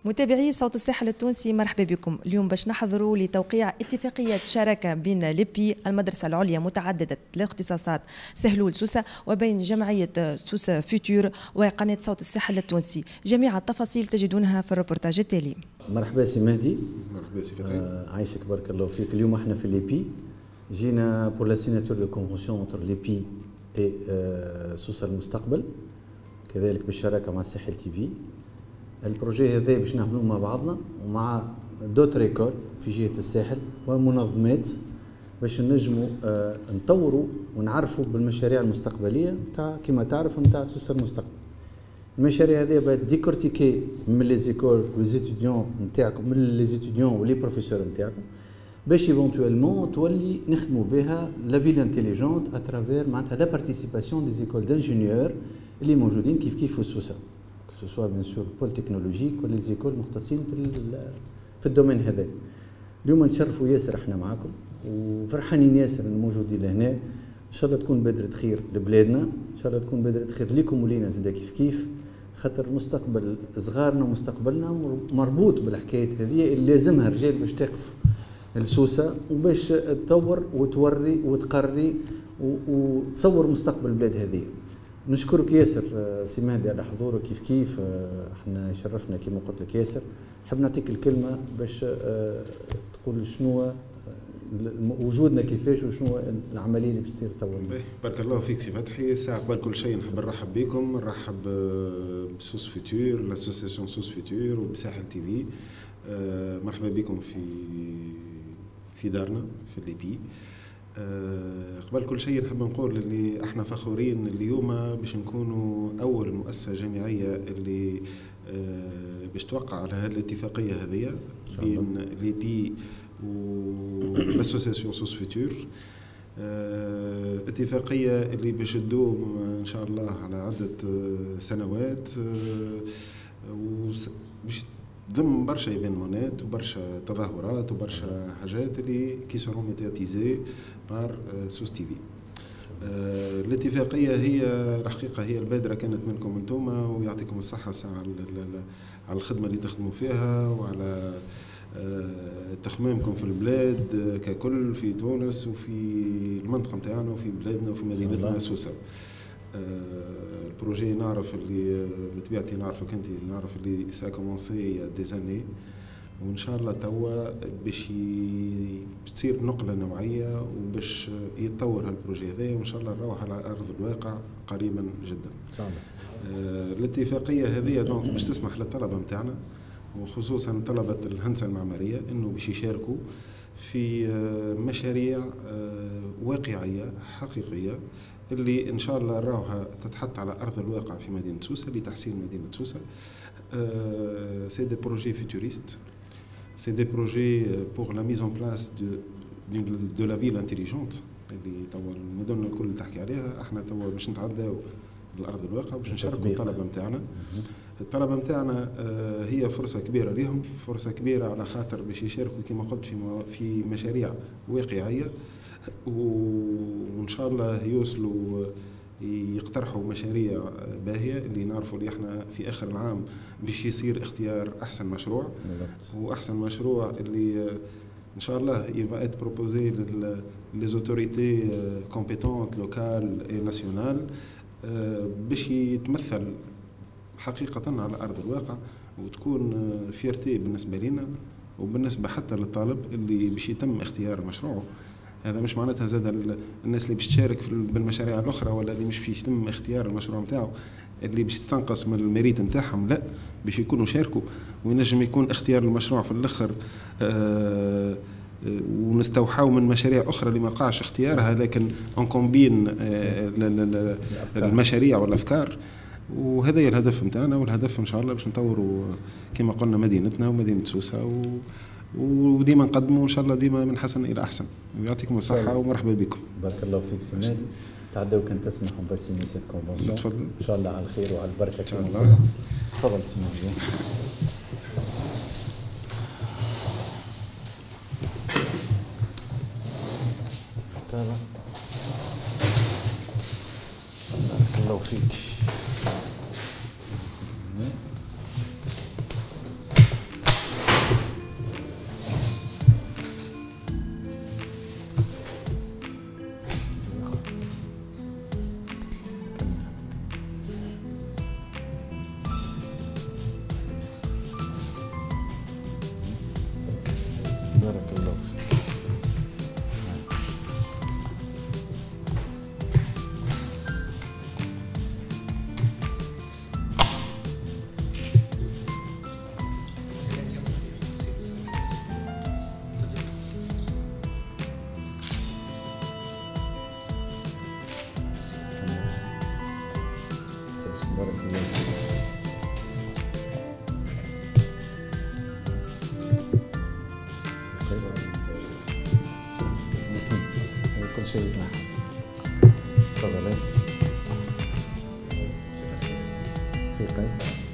متابعي صوت الساحل التونسي، مرحبا بكم. اليوم باش نحضروا لتوقيع اتفاقية شراكة بين ليبي المدرسة العليا متعددة الاختصاصات سهلول سوسة وبين جمعية سوسة فيوتور وقناة صوت الساحل التونسي. جميع التفاصيل تجدونها في الروبورتاج التالي. مرحبا سي مهدي. مرحبا سي فتحي. عايشك بارك الله فيك. اليوم احنا في ليبي جينا بور لا سيناتور دو كونفونسيون انتر ليبي اي سوسة المستقبل، كذلك بالشراكة مع الساحل تي في. البروجي هذا باش نعملوه مع بعضنا ومع دوتر ايكول في جهة الساحل ومنظمات باش نجموا نطوروا ونعرفوا بالمشاريع المستقبلية نتاع كما تعرف نتاع سوسة المستقبل. المشاريع هذه بقت ديكورتيكي من لي زيكول وليزيتيديون نتاعكم، من لي زيتيديون ولي بروفيسور نتاعكم، باش ايفونتويلمون تولي نخدموا بها لا فيل انتيليجونت اترافير معناتها لا بارتيسيباسيون دي زيكول دانجينيور اللي موجودين كيف في سوسة، que ce soit bien sûr pôle technologique ولا les écoles مختصين في الدومين هذا. اليوم نشرفوا ياسر احنا معاكم وفرحانين ياسر ان موجودين لهنا. ان شاء الله تكون بدرة خير لبلادنا، ان شاء الله تكون بدرة خير لكم ولينا زاد كيف خاطر مستقبل صغارنا ومستقبلنا مربوط بالحكايات هذه اللي لازمها رجال باش تقف لسوسة وباش تطور وتوري وتقري وتصور مستقبل البلاد هذه. نشكرك ياسر سي مهدي على حضورك كيف احنا شرفنا كما قلت لك ياسر. نحب نعطيك الكلمه باش تقول شنو وجودنا كيفاش وشنو العمليه اللي باش تصير توا. بارك الله فيك سي فتحي. ساعة قبل كل شيء نحب نرحب بكم، نرحب بسوس فيوتور، لاسوسياسيون سوس فيوتور وبساحل تي في. مرحبا بكم في دارنا في الليبي. قبل كل شيء نحب نقول اللي احنا فخورين اليوم باش نكونوا اول مؤسسه جامعيه اللي باش توقع على هذه الاتفاقيه هذه بين ليبي والاسوسياسيون سوس فيوتور. اتفاقيه اللي باش تدوم ان شاء الله على عده سنوات وباش ضمن برشا ايفينمونات وبرشا تظاهرات وبرشا حاجات اللي كي سورون ميدياتيزي بار سوس تي في. الاتفاقيه هي الحقيقه هي البادره كانت منكم انتم، ويعطيكم الصحه ساعه على الخدمه اللي تخدموا فيها وعلى تخمامكم في البلاد ككل في تونس وفي المنطقه نتاعنا وفي بلادنا وفي مدينتنا سوسه. البروجي نعرف اللي بطبيعتي نعرفك انت، نعرف اللي سا كومونسي دي زاني وان شاء الله توا باش تصير نقله نوعيه وباش يتطور هالبروجي هذا وان شاء الله نروح على ارض الواقع قريبا جدا. الاتفاقيه هذه دونك باش تسمح للطلبه نتاعنا وخصوصا طلبه الهندسه المعماريه انه باش يشاركوا في مشاريع واقعيه حقيقيه اللي ان شاء الله راوها تتحط على ارض الواقع في مدينه سوسه لتحسين مدينه سوسه. سي دي بروجي فيتوريست، سي دي بروجي بور لا ميز اون بلاس دو لا فيل انتيليجونت اللي توا المدن الكل تحكي عليها. احنا توا باش نتعداو لارض الواقع باش نشاركوا الطلبه نتاعنا. الطلبه نتاعنا هي فرصه كبيره لهم، فرصه كبيره على خاطر باش يشاركوا كما قلت في مشاريع واقعيه وان شاء الله يوصلوا يقترحوا مشاريع باهيه اللي نعرفوا اللي احنا في اخر العام باش يصير اختيار احسن مشروع واحسن مشروع اللي ان شاء الله يبقى ات بروبوزي لي زوتوريتي كومبيتونت لوكال اي ناسيونال باش يتمثل حقيقه على ارض الواقع وتكون فيرتي بالنسبه لنا وبالنسبه حتى للطالب اللي باش يتم اختيار مشروعه. هذا مش معناتها زاد الناس اللي باش تشارك بالمشاريع الاخرى ولا اللي مش باش يتم اختيار المشروع نتاعو اللي باش تستنقص من الميريت نتاعهم، لا باش يكونوا شاركوا وينجم يكون اختيار المشروع في الاخر ونستوحوا من مشاريع اخرى اللي ما قاعش اختيارها لكن اون كومبين المشاريع والافكار. وهذا هي الهدف نتاعنا، والهدف ان شاء الله باش نطوروا كما قلنا مدينتنا ومدينه سوسه وديما نقدموا ان شاء الله ديما من حسن الى احسن. يعطيكم الصحه ومرحبا بكم. بارك الله فيك سي مهدي. تعداو كان تسمحوا بس نسيت كونفونسيون. تفضل. ان شاء الله على الخير وعلى البركه ان شاء الله. تفضل سي مهدي. بارك الله فيك. بارك الله فيك. كل شيء معك. تفضل. دقيقة.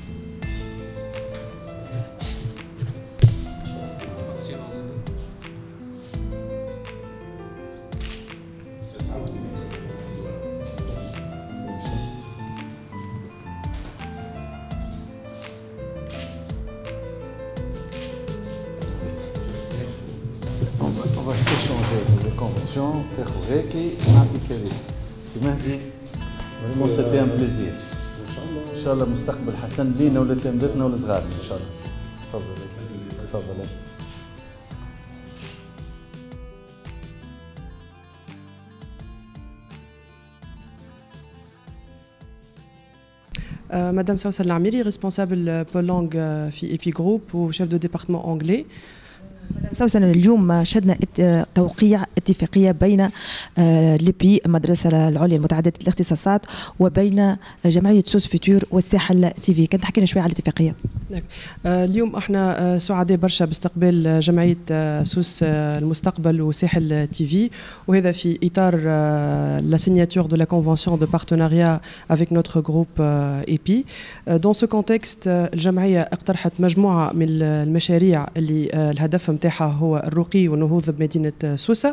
On va échanger les conventions, تاخذ هيك ونعطيك هذيك. سي مهدي vraiment c'était un plaisir. ان شاء الله مستقبل حسن لينا ولتلامذتنا والصغار ان شاء الله. تفضل تفضل. Madame Sousa Lamiri, responsable pôle langue في اي بي جروب وشيف دو ديبارتمون انجلي. سوسن اليوم شهدنا توقيع اتفاقيه بين ليبي المدرسه العليا المتعدده الاختصاصات وبين جمعيه سوس فيتور والساحل تي في. كنت تحكي لنا شويه على الاتفاقيه. اليوم احنا سعداء برشا باستقبال جمعيه سوس المستقبل وساحل تي في، وهذا في اطار لا سيناتور دو لا كونفونسيون دو بارتناريا افيك نوتر جروب اي بي. دون سو كونتكست الجمعيه اقترحت مجموعه من المشاريع اللي الهدف نتاعها هو الرقي والنهوض بمدينه سوسه،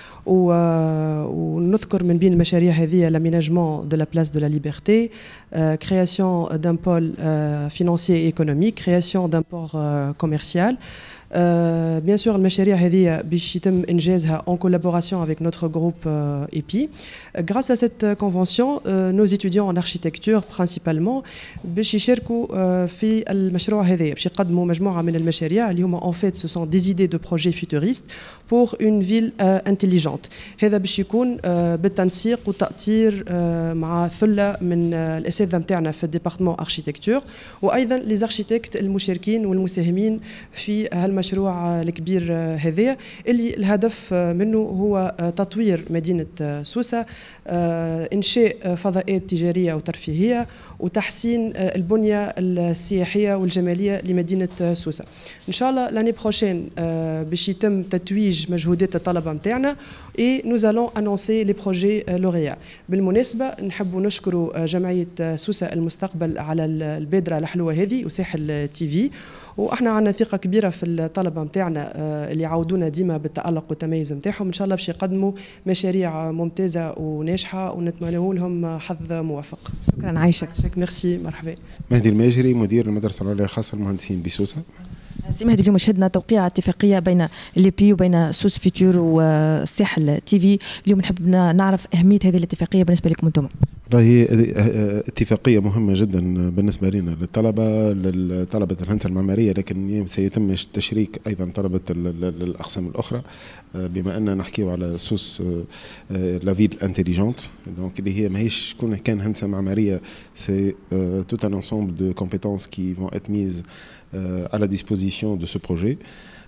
ونذكر من بين المشاريع هذه لاميناجمون دو لا بلاس دو لا ليبرتي، كرياسيون دان بول فينانسيي ايكونوميك، كرياسيون دان بور كوميرسيال. Bien sûr, المشاريع هذه باش يتم إنجازها en collaboration avec notre groupe EPI. Grâce à cette convention, nos étudiants en architecture principalement باش يشاركوا في المشروع هذا، باش يقدموا مجموعة من المشاريع اللي هما en fait ce sont des idées de projets futuristes pour une ville intelligente. هذا باش يكون بالتنسيق والتأطير مع ثلة من الأساتذة نتاعنا في الديبارتمون architecture، وأيضا les architectes المشاركين والمساهمين في هالمشروع الكبير هذا اللي الهدف منه هو تطوير مدينة سوسة، إنشاء فضاءات تجارية وترفيهية، وتحسين البنية السياحية والجمالية لمدينة سوسة. إن شاء الله لاني بروشين باش يتم تتويج مجهودات الطلبة نتاعنا et nous allons annoncer les projets lauréats. بالمناسبة نحب نشكر جمعية سوسة المستقبل على البادرة الحلوة هذه وساحل تي في، واحنا عندنا ثقه كبيره في الطلبه نتاعنا اللي يعودونا ديما بالتالق والتميز نتاعهم. ان شاء الله باش يقدموا مشاريع ممتازه وناجحه ونتمنى لهم حظ موفق. شكرا عايشك. ميرسي. مرحبا. مهدي الماجري، مدير المدرسه العليا الخاصه للمهندسين بسوسه. سي مهدي، اليوم شهدنا توقيع اتفاقيه بين ليبي وبين سوس فيتور والساحل تي في. اليوم نحب نعرف اهميه هذه الاتفاقيه بالنسبه لكم انتم. هي اتفاقيه مهمه جدا بالنسبه لنا لطلبه الهندسه المعماريه، لكن سيتم تشريك ايضا طلبه الاقسام الاخرى، بما اننا نحكيو على سوس لا فيل انتيليجونت. دونك اللي هي ماهيش كان هندسه معماريه، سي توت ان انسومبل دو كومبيتونس كي فون ات ميز à la disposition de ce projet.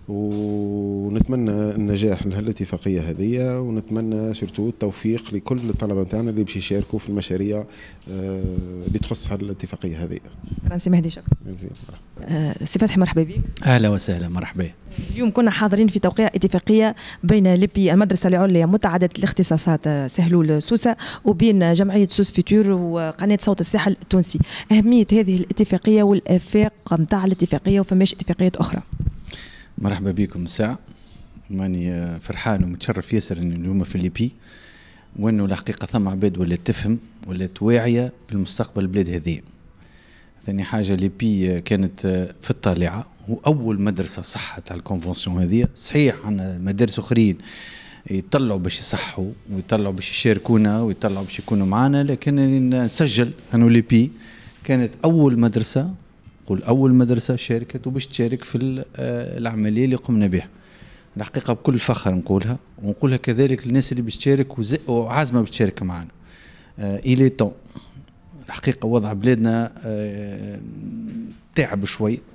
ونتمنى النجاح لهالاتفاقيه هذه، ونتمنى سورتو التوفيق لكل الطلبه نتاعنا اللي باش يشاركوا في المشاريع اللي تخص هالاتفاقيه هذه. شكرا سي مهدي. شكرا. سي فتحي، مرحبا بك. اهلا وسهلا. مرحبا. اليوم كنا حاضرين في توقيع اتفاقيه بين ليبي المدرسه العليا متعدده الاختصاصات سهلول سوسه وبين جمعيه سوس فيتور وقناه صوت الساحل التونسي. اهميه هذه الاتفاقيه والافاق نتاع الاتفاقيه وفماش اتفاقيات اخرى؟ مرحبا بكم الساعة. ماني فرحان ومتشرف ياسر اني اليوم في الليبي، وانه الحقيقة ثم عباد ولا تفهم ولا واعية بالمستقبل البلاد هذه. ثاني حاجة، ليبي كانت في الطالعة، وأول مدرسة صحت على الكونفنسيون هذه. صحيح عندنا مدارس أخرين يطلعوا باش يصحوا ويطلعوا باش يشاركونا ويطلعوا باش يكونوا معنا، لكن نسجل أنه ليبي كانت أول مدرسة، قول أول مدرسة شاركت وباش تشارك في العملية اللي قمنا بها. الحقيقة بكل فخر نقولها، ونقولها كذلك للناس اللي باش تشارك وعازمة باش تشارك معنا. إلي طون الحقيقة وضع بلادنا تعب شوي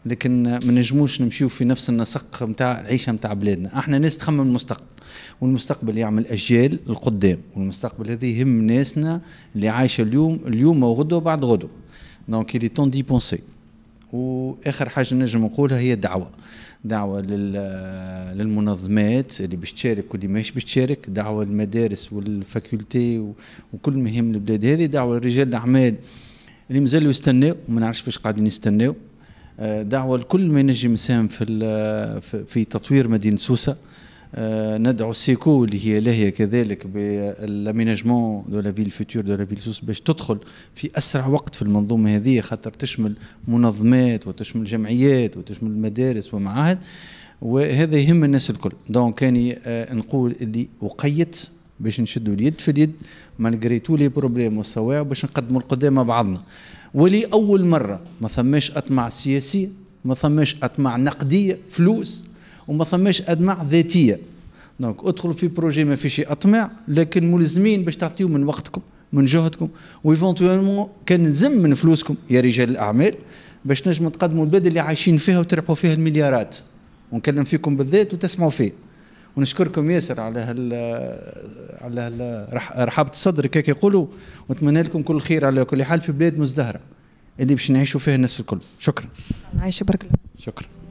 لكن ما نجموش نمشيو في نفس النسق نتاع العيشه نتاع بلادنا. احنا ناس تخمم المستقبل، والمستقبل يعمل اجيال القدام، والمستقبل هذا يهم ناسنا اللي عايشه اليوم وغدوه بعد غدوه. دونك إلي طون دي بونسي. واخر حاجه نجم نقولها هي دعوه للمنظمات اللي باش تشارك واللي ماهيش باش تشارك، دعوه للمدارس والفاكولتي وكل مهم البلاد هذه، دعوه لرجال الاعمال اللي مازالوا يستناو وما نعرفش فاش قاعدين يستناو، دعوه لكل ما ينجم يساهم في تطوير مدينه سوسه. ندعو السيكو اللي هي لاهيه كذلك بالاميناجمون دو لا فيل فيتور دو لا فيل سوس باش تدخل في اسرع وقت في المنظومه هذه، خاطر تشمل منظمات وتشمل جمعيات وتشمل مدارس ومعاهد، وهذا يهم الناس الكل. دونك كاني نقول اللي وقيت باش نشدوا اليد في اليد مالغري تو لي بروبليم والصواعب باش نقدموا القدام مع بعضنا. ولي اول مره ما ثماش اطماع سياسيه، ما ثماش اطماع نقديه فلوس، وما ثماش اطماع ذاتيه. دونك ادخلوا في بروجي ما فيش اطماع، لكن ملزمين باش تعطيو من وقتكم من جهدكم، وايفونتوالمون كان نزم من فلوسكم يا رجال الاعمال باش نجموا تقدموا البلاد اللي عايشين فيها وتربحوا فيها المليارات. ونكلم فيكم بالذات وتسمعوا فيه. ونشكركم ياسر على رحابة الصدر كيف يقولوا، ونتمنى لكم كل خير على كل حال في بلاد مزدهرة اللي باش نعيشوا فيها الناس الكل. شكرا. عايشة برك الله. شكرا.